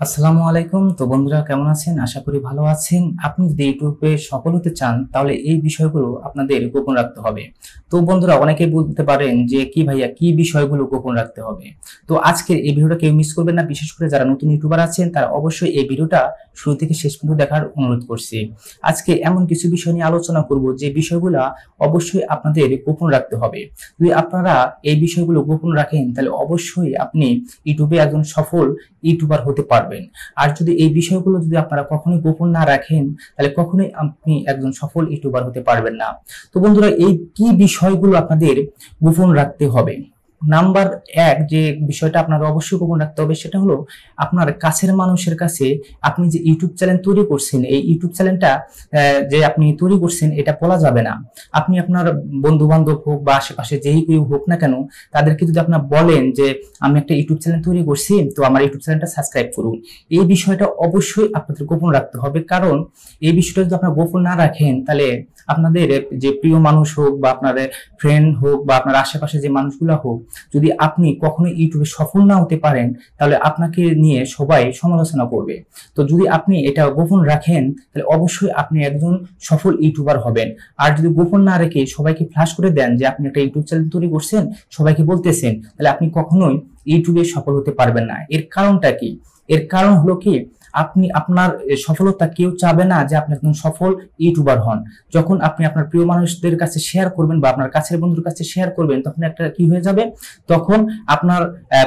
আসসালামু আলাইকুম। তো বন্ধুরা কেমন আছেন? আশা করি ভালো আছেন। আপনি যদি ইউটিউবে সফল হতে চান তাহলে এই বিষয়গুলো আপনাদের গোপন রাখতে হবে। তো বন্ধুরা অনেকেই বলতে পারেন যে কি ভাইয়া কি বিষয়গুলো গোপন রাখতে হবে? তো আজকের এই ভিডিওটা কেউ মিস করবেন না, বিশেষ করে যারা নতুন ইউটিউবার আছেন তারা অবশ্যই এই ভিডিওটা শুরু থেকে শেষ পর্যন্ত দেখার অনুরোধ করছি। আজকে এমন কিছু বিষয় নিয়ে আলোচনা করব যে বিষয়গুলো অবশ্যই আপনাদের গোপন রাখতে হবে। যদি আপনারা এই বিষয়গুলো গোপন রাখেন তাহলে অবশ্যই আপনি ইউটিউবে একজন সফল ইউটিউবার হতে পারবেন। আর যদি এই বিষয়গুলো যদি আপনারা কখনোই গোপন না রাখেন তাহলে কখনোই আপনি একজন সফল ইউটিউবার হতে পারবেন না। তো বন্ধুরা এই কি বিষয়গুলো আপনাদের গোপন রাখতে হবে? নাম্বার এক যে বিষয়টা আপনারা অবশ্যই গোপন রাখতে হবে সেটা হলো আপনার কাছের মানুষের কাছে আপনি যে ইউটিউব চ্যানেল তৈরি করছেন, এই ইউটিউব চ্যানেলটা যে আপনি তৈরি করছেন এটা বলা যাবে না। আপনি আপনার বন্ধু বান্ধব হোক বা আশেপাশে যেই কেউ হোক না কেন তাদেরকে যদি আপনার বলেন যে আমি একটা ইউটিউব চ্যানেল তৈরি করছি, তো আমার ইউটিউব চ্যানেলটা সাবস্ক্রাইব করুন, এই বিষয়টা অবশ্যই আপনাদের গোপন রাখতে হবে। কারণ এই বিষয়টা যদি আপনারা গোপন না রাখেন তাহলে আপনাদের যে প্রিয় মানুষ হোক বা আপনাদের ফ্রেন্ড হোক বা আপনার আশেপাশে যে মানুষগুলো হোক, যদি আপনি কখনো ইউটিউবে সফল না হতে পারেন তাহলে আপনাকে নিয়ে সবাই সমালোচনা করবে। তো যদি আপনি এটা গোপন রাখেন তাহলে অবশ্যই আপনি একজন সফল ইউটিউবার হবেন। আর যদি গোপন না রেখে সবাইকে ফ্ল্যাশ করে দেন যে আপনি একটা ইউটিউব চ্যানেল তৈরি করছেন, সবাইকে বলতেছেন, তাহলে আপনি কখনোই ইউটিউবে সফল হতে পারবেন না। এর কারণটা কি? এর কারণ হলো কি, আপনি আপনার সফলতা কেউ চাবে না যে আপনি একজন সফল ইউটিউবার হন। যখন আপনি আপনার প্রিয় মানুষদের কাছে শেয়ার করবেন বা আপনার কাছের বন্ধুর কাছে শেয়ার করবেন তখন একটা কি হয়ে যাবে, তখন আপনার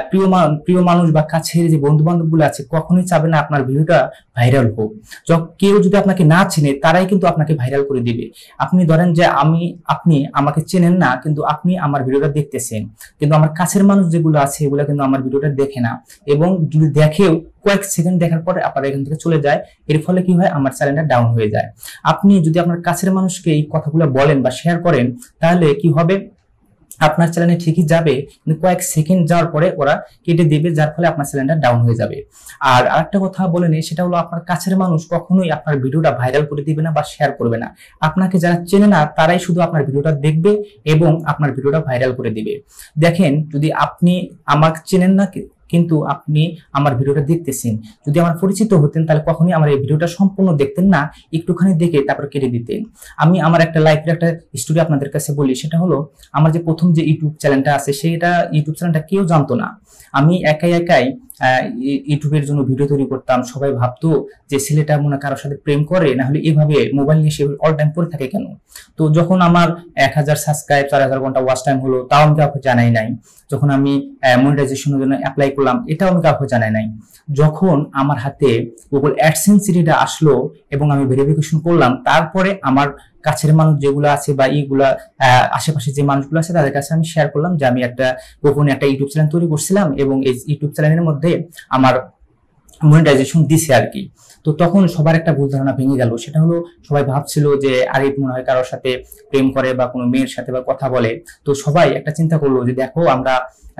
প্রিয় মানুষ বা কাছের যে বন্ধু বান্ধব গুলো আছে কখনোই চাবে না আপনার ভিডিওটা ভাইরাল হোক। কেউ যদি আপনাকে না চেনে তারাই কিন্তু আপনাকে ভাইরাল করে দিবে। আপনি ধরেন যে আপনি আমাকে চেনেন না কিন্তু আপনি আমার ভিডিওটা দেখতেছেন, কিন্তু আমার কাছের মানুষ যেগুলো আছে এগুলো কিন্তু আমার ভিডিওটা দেখে না, এবং যদি দেখেও কয়েক সেকেন্ড দেখার পরে আপনারা এখান থেকে চলে যায়। এর ফলে কি হয়, আমার চ্যানেলটা ডাউন হয়ে যায়। আপনি যদি আপনার কাছের মানুষকে এই কথাগুলো বলেন বা শেয়ার করেন তাহলে কি হবে, আপনার চ্যানেলে ঠিকই যাবে কিন্তু কয়েক সেকেন্ড যাওয়ার পরে ওরা কেটে দিবে, যার ফলে আপনার চ্যানেলটা ডাউন হয়ে যাবে। আর আরেকটা কথা বলে নেই, সেটা হলো আপনার কাছের মানুষ কখনোই আপনার ভিডিওটা ভাইরাল করে দিবে না বা শেয়ার করবে না। আপনাকে যারা চেনে না তারাই শুধু আপনার ভিডিওটা দেখবে এবং আপনার ভিডিওটা ভাইরাল করে দিবে। দেখেন, যদি আপনি আমাকে চেনেন না কিন্তু আপনি আমার ভিডিওটা দেখতেছেন, যদি আমার পরিচিত হতেন তাহলে কখনোই আমার এই ভিডিওটা সম্পূর্ণ দেখতেন না, একটুখানি দেখে তারপর কেটে দিতেন। আমি আমার একটা লাইফের একটা স্টোরি আপনাদের কাছে বলি, সেটা হলো আমার যে প্রথম যে ইউটিউব চ্যানেলটা আছে সেটা ইউটিউব চ্যানেলটা কেউ জানতো না। আমি একাই ইউটিউবের জন্য ভিডিও তৈরি করতাম। সবাই ভাবতো যে ছেলেটা মনে কারোর সাথে প্রেম করে, না হলে এভাবে মোবাইল নিয়ে সে অল টাইম পড়ে থাকে কেন। তো যখন আমার 1000 সাবস্ক্রাইব 4000 ঘন্টা ওয়াচ টাইম হলো তাও আমি কাউকে জানাই নাই। যখন আমি মনিটাইজেশনের জন্য অ্যাপ্লাই করলাম এটাও আমি কাউকে জানাই নাই। যখন আমার হাতে গুগল অ্যাডসেন্স সিটিটা আসলো এবং আমি ভেরিফিকেশন করলাম, তারপরে আমার কাছের মানুষ যেগুলো আছে বা এইগুলা আশেপাশে যে মানুষগুলো আছে তাদের কাছে আমি শেয়ার করলাম যে আমি একটা গোপনে একটা ইউটিউব চ্যানেল তৈরি করছিলাম এবং এই ইউটিউব চ্যানেলের মধ্যে আমার মনিটাইজেশন দিছে আর কি। তো তখন সবার একটা ভুল ধারণা ভেঙে গেল, সেটা হলো সবাই ভাবছিল যে আরিফ মনে হয় কারোর সাথে প্রেম করে বা কোনো মেয়ের সাথে বা কথা বলে। তো সবাই একটা চিন্তা করলো যে দেখো আমরা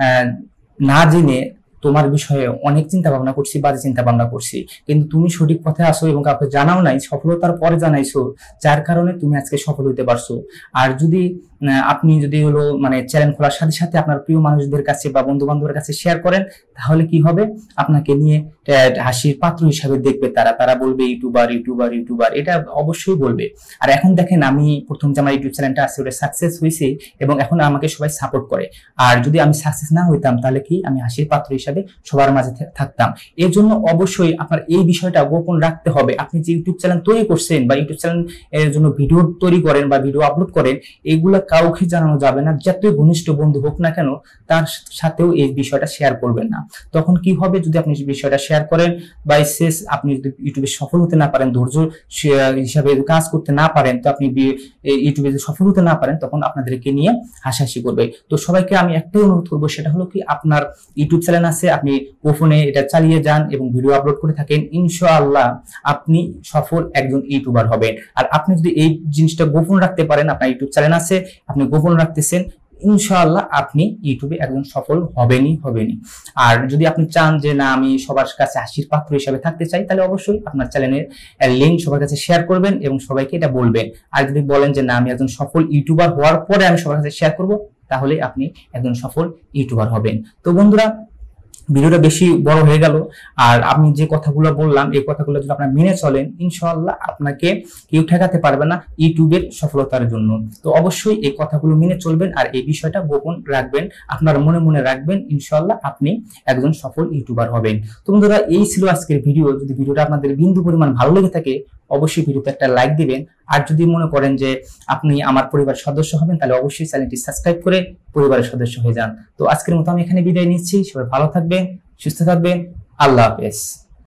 না জেনে তোমার বিষয়ে অনেক চিন্তা ভাবনা করছি, বাজে চিন্তা ভাবনা করছি, কিন্তু তুমি সঠিক পথে আসো এবং কাউকে জানাও নাই, সফলতার পরে জানাইছো, যার কারণে তুমি আজকে সফল হতে পারছো। আর যদি আপনি যদি হলো মানে চ্যানেল খোলার সাথে সাথে আপনার প্রিয় মানুষদের কাছে বা বন্ধু বান্ধবের কাছে শেয়ার করেন তাহলে কি হবে, আপনাকে নিয়ে হাসির পাত্র হিসাবে দেখবে তারা তারা বলবে ইউটিউবার ইউটিউবার ইউটিউবার, এটা অবশ্যই বলবে। আর এখন দেখেন, আমি প্রথম যে আমার ইউটিউব চ্যানেলটা আছে ওটা সাকসেস হয়েছে এবং এখন আমাকে সবাই সাপোর্ট করে। আর যদি আমি সাকসেস না হইতাম তাহলে কি আমি হাসির পাত্র হিসাবে সবার মাঝে থাকতাম। এর জন্য অবশ্যই আপনার এই বিষয়টা গোপন রাখতে হবে। আপনি যে ইউটিউব চ্যানেল তৈরি করছেন বা ইউটিউব চ্যানেল এর জন্য ভিডিও তৈরি করেন বা ভিডিও আপলোড করেন, এগুলা কাউকে জানানো যাবে না। যতই ঘনিষ্ঠ বন্ধু হোক না কেন তার সাথেও এই বিষয়টা শেয়ার করবেন না। তখন কি হবে, যদি আপনি বিষয়টা শেয়ার করেন বাই শেষ আপনি যদি ইউটিউবে সফল হতে না পারেন, ধৈর্য হিসাবে কাজ করতে না পারেন, তো আপনি ইউটিউবে সফল হতে না পারেন তখন আপনাদেরকে নিয়ে হাসাহাসি করবে। তো সবাইকে আমি একটাই অনুরোধ করবো, সেটা হলো কি আপনার ইউটিউব চ্যানেল আছে, আপনি গোপনে এটা চালিয়ে যান এবং ভিডিও আপলোড করে থাকেন, ইনশাআল্লাহ আপনি সফল একজন ইউটিউবার হবেন। আর আপনি যদি এই জিনিসটা গোপন রাখতে পারেন, আপনার ইউটিউব চ্যানেল আছে আপনি গোপন রাখতেছেন, ইনশাআল্লাহ আপনি ইউটিউবে একজন সফল হবেনই। আর যদি আপনি চান যে না আমি সবার কাছে হাসির পাত্র হিসেবে থাকতে চাই, তাহলে অবশ্যই আপনার চ্যানেলের লিংক সবার কাছে শেয়ার করবেন এবং সবাইকে এটা বলবেন। আর যদি বলেন যে না আমি একজন সফল ইউটিউবার হওয়ার পরে আমি সবার কাছে শেয়ার করব, তাহলে আপনি একজন সফল ইউটিউবার হবেন। তো বন্ধুরা ভিডিওটা বেশি বড় হয়ে গেল। আর আমি যে কথাগুলো বললাম এই কথাগুলো যদি আপনারা মেনে চলেন, ইনশাআল্লাহ আপনাকে কেউ ঠেকাতে পারবে না ইউটিউবের সফলতার জন্য। তো অবশ্যই এই কথাগুলো মেনে চলবেন আর এই বিষয়টা গোপন রাখবেন, আপনার মনে মনে রাখবেন, ইনশাআল্লাহ আপনি একজন সফল ইউটিউবার হবেন। তো বন্ধুরা, এই ছিল আজকের ভিডিও। যদি ভিডিওটা আপনাদের বিন্দু পরিমাণ ভালো লেগে থাকে অবশ্যই ভিডিওতে একটা লাইক দিবেন। আর যদি মনে করেন যে আপনি আমার পরিবারের সদস্য হবেন তাহলে অবশ্যই চ্যানেলটি সাবস্ক্রাইব করে পরিবারের সদস্য হয়ে যান। তো আজকের মতো আমি এখানে বিদায় নিচ্ছি। সবাই ভালো থাকবেন, সুস্থ থাকবেন। আল্লাহ হাফেজ।